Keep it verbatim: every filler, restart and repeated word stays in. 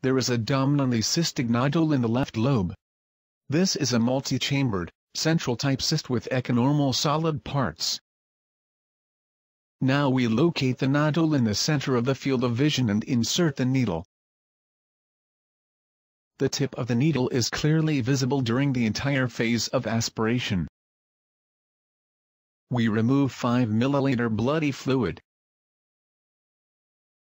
there is a dominantly cystic nodule in the left lobe. This is a multi-chambered, central-type cyst with echonormal solid parts. Now we locate the nodule in the center of the field of vision and insert the needle. The tip of the needle is clearly visible during the entire phase of aspiration. We remove five milliliter bloody fluid,